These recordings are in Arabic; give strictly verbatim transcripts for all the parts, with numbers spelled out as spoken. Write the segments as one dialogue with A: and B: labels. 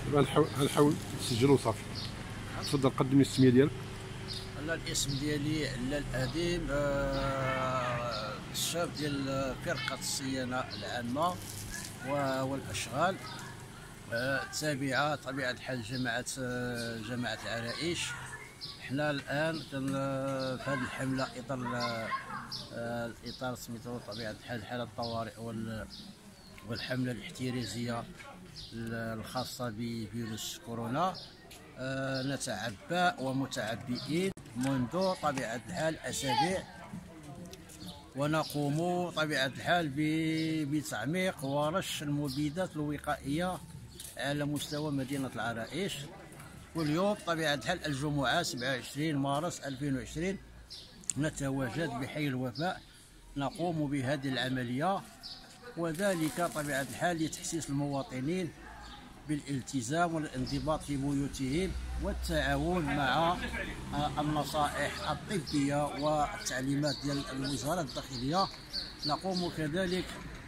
A: دابا غنحاول نسجل وصافي. تفضل قدم لي السميه ديالك.
B: انا الاسم ديالي علال اديم، آه الشاب ديال فرقه الصيانه العامه والاشغال، آه تابعه طبيعه الحال جماعه آه جماعه العرائش. حنا الان كن في هذه الحمله اطار آه الاطار سميتو طبيعه الحال حاله الطوارئ والحمله الاحترازيه الخاصه بفيروس كورونا. آه نتعبأ ومتعبئين منذ طبيعة الحال أسابيع، ونقوم طبيعة الحال بتعميق ورش المبيدات الوقائية على مستوى مدينة العرائش. واليوم طبيعة الحال الجمعة سبعة وعشرين مارس ألفين وعشرين نتواجد بحي الوفاء نقوم بهذه العملية، وذلك طبيعة الحال لتحسيس المواطنين بالالتزام والانضباط في بيوتهم والتعاون مع النصائح الطبية والتعليمات ديال الوزارة الداخلية. نقوم كذلك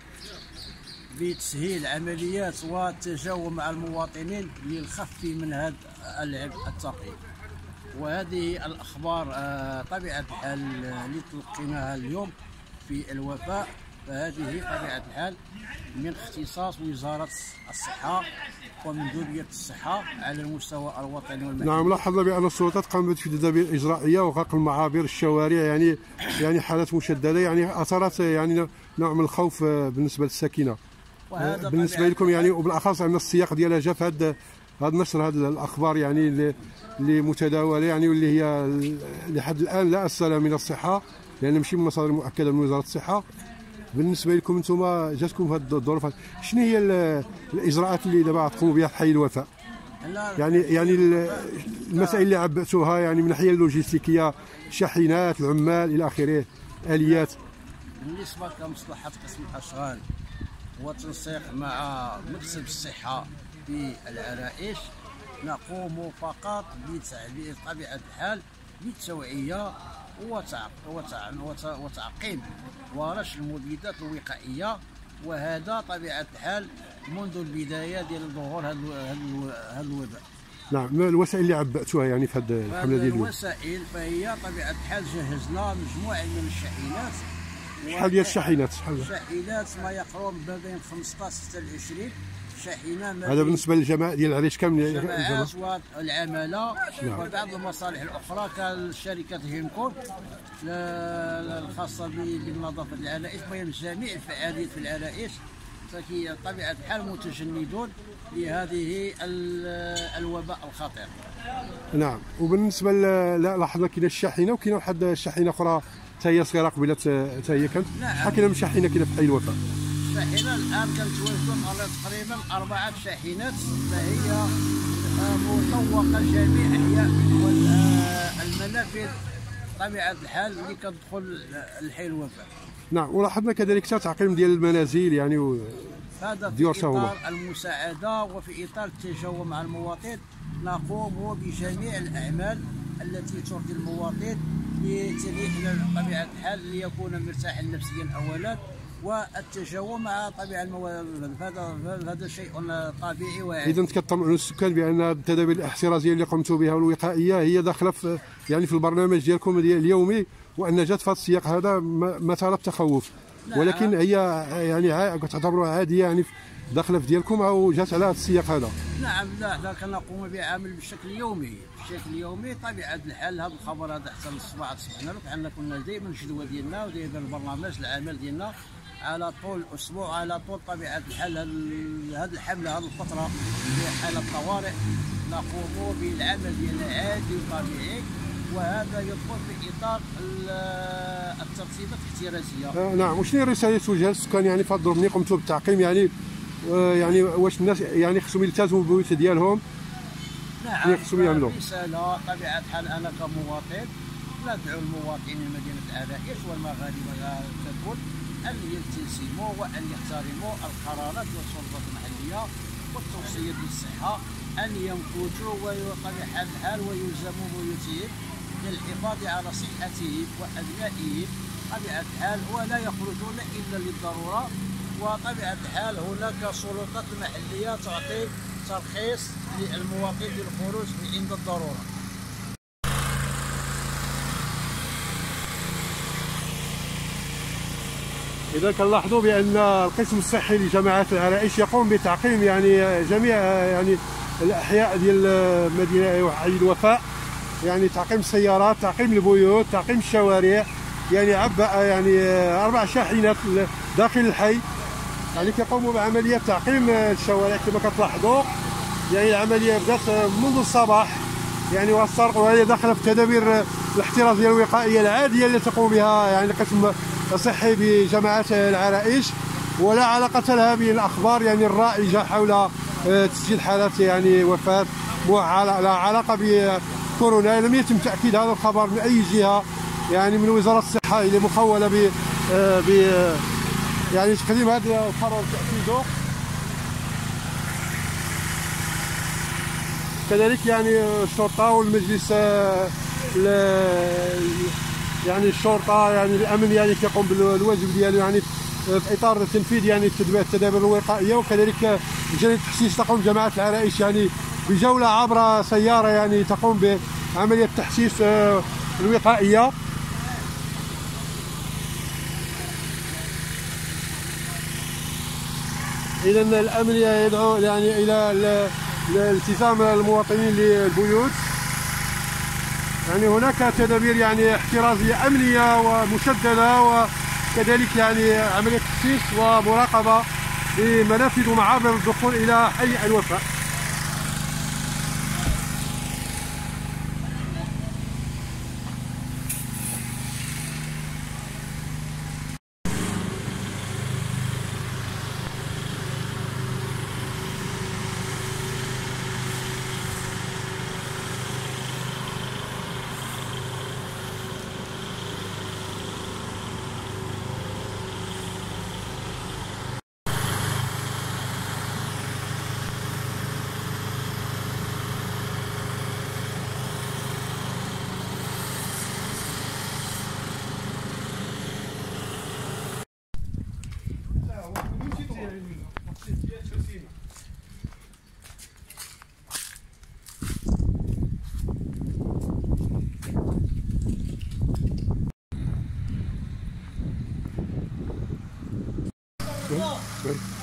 B: بتسهيل عمليات والتجاوب مع المواطنين للخف من هذا العبء الثقيل. وهذه الأخبار طبيعة الحال اللي تلقيناها اليوم في الوفاء، فهذه طبيعة الحال من اختصاص وزارة الصحة ومندوبية الصحة على المستوى الوطني والمحلي.
A: نعم، لاحظنا بأن السلطات قامت في تدابير إجرائية وغلق المعابر الشوارع، يعني يعني حالات مشددة، يعني أثرت يعني نوع من الخوف بالنسبة للساكنة. بالنسبة لكم يعني، وبالأخص أن السياق ديالها جا في هذا هذا النشر، هذه الأخبار يعني اللي اللي متداولة، يعني واللي هي لحد الآن لا أصل من الصحة، لأن ماشي من مصادر مؤكدة من وزارة الصحة. بالنسبه لكم انتم جاتكم في هذه الظروف، شنو هي الاجراءات اللي دابا تقوموا بها في حي الوفاء؟ يعني يعني المسائل اللي عبأتوها يعني من الناحيه اللوجستيكيه، شاحنات، العمال الى اخره، اليات.
B: بالنسبه لمصلحه قسم الاشغال وتنسيق مع مكتب الصحه في العرائش، نقوم فقط بطبيعه الحال بالتوعيه وتعقيم ورش المبيدات الوقائيه، وهذا طبيعه الحال منذ البدايه ديال ظهور هذا الوباء.
A: نعم، الوسائل اللي عبأتوها يعني في هذه الحمله ديال اليوم؟
B: الوسائل فهي طبيعه الحال جهزنا مجموعه من الشاحنات.
A: شحال ديال الشاحنات؟ شحال
B: الشاحنات ما يقرب ما بين خمسطاش حتى عشرين شاحنه.
A: هذا بالنسبه للجماعه ديال العريش كامل،
B: الجماعات والعماله. نعم. وبعض المصالح الاخرى كالشركات هيمكون الخاصه بالنظافه العرائش، بين جميع الفعاليات في العرائش، فكي طبيعه الحال متجندون لهذه الوباء الخطير.
A: نعم. وبالنسبه لاحظنا كاينه الشاحنه وكاينه واحد الشاحنه اخرى حتى هي صغيره قبيله حتى هي كانت.
B: نعم.
A: شحال كاينه من شاحنه كاينه في حي الوفاء؟
B: الشاحنه الان كنتواجدوا على تقريبا اربعه شاحنات، فهي مطوقه جميع احياء والمنافذ طبيعه الحال اللي كتدخل لحي الوفاء.
A: نعم. ولاحظنا كذلك حتى تعقيم ديال المنازل يعني و...
B: هذا في اطار المساعده وفي اطار التجاوب مع المواطن. نقوم بجميع الاعمال التي ترضي المواطن لتليح طبيعه الحال ليكون مرتاحا نفسيا اولا، والتجاوب مع طبيعه المواطن، هذا هذا شيء طبيعي وعادي.
A: اذا كطمئنوا السكان بان التدابير الاحترازيه اللي قمتوا بها والوقائيه هي داخله في يعني في البرنامج ديالكم اليومي، وان جات في هذا السياق هذا مثار التخوف. نعم. ولكن هي يعني تعتبروها عاديه يعني داخله في ديالكم، او جات على هذا السياق هذا؟
B: نعم. لا لا كنقوم بعمل بشكل يومي بشكل يومي طبيعه الحال. هذا الخبر هذا حتى الصباح تصبحنا له، بحالنا كنا دائما الجدوى ديالنا ودائما البرنامج العمل ديالنا على طول الاسبوع، على طول طبيعه الحال هذه الحمله، هذه الفتره في حاله الطوارئ نقوم بالعمل ديالنا عادي وطبيعي، وهذا يدخل في اطار الترتيبات الاحترازيه.
A: آه نعم. وشنو الرساله اللي توجهها للسكان يعني في هذه الظروف اللي قمتوا بالتعقيم، يعني يعني واش الناس يعني خصهم يلتزموا بالبيوت ديالهم؟
B: نعم.
A: خصهم يعملوا
B: رساله طبيعه الحال. انا كمواطن ندعو المواطنين مدينه العرائش والمغاربه ككل ان يلتزموا وان يحترموا القرارات والسلطات المحليه والتوصيات للصحه، ان يمكثوا وطبيعه الحال ويلزموا بيوتهم للحفاظ على صحتهم وابنائهم طبيعه الحال، ولا يخرجون الا للضروره. وطبيعة الحال هناك سلطات محلية تعطي ترخيص للمواطن للخروج عند الضرورة.
A: إذا كنلاحظوا بأن القسم الصحي لجماعة العرائش يقوم بتعقيم يعني جميع يعني الأحياء ديال مدينة حي الوفاء، يعني تعقيم السيارات، تعقيم البيوت، تعقيم الشوارع، يعني عبأ يعني أربع شاحنات داخل الحي، يعني كيقوموا بعملية تعقيم الشوارع كما كتلاحظوا. يعني العملية بدات منذ الصباح، يعني وهي داخله في التدابير الاحترازية الوقائية العادية التي تقوم بها يعني القسم الصحي بجماعة العرائش، ولا علاقة لها بالأخبار يعني الرائجة حول تسجيل حالات يعني وفاة، لا علاقة بكورونا. لم يتم تأكيد هذا الخبر من أي جهة يعني من وزارة الصحة اللي مخولة ب ب يعني تقديم هذا الخبر وتأكيده. كذلك يعني الشرطة والمجلس يعني الشرطة يعني الأمن يعني كيقوم بالواجب ديالو يعني في إطار تنفيذ يعني التدابير الوقائية. وكذلك لجنة التحسيس تقوم جماعة العرائش يعني بجولة عبر سيارة يعني تقوم بعملية التحسيس الوقائية. إذا الأمن يدعو يعني إلى الالتزام المواطنين للبيوت. يعني هناك تدابير يعني احترازية أمنية ومشددة، وكذلك يعني عملية تحسيس ومراقبة لمنافذ ومعابر الدخول إلى حي الوفاء. Good. Good.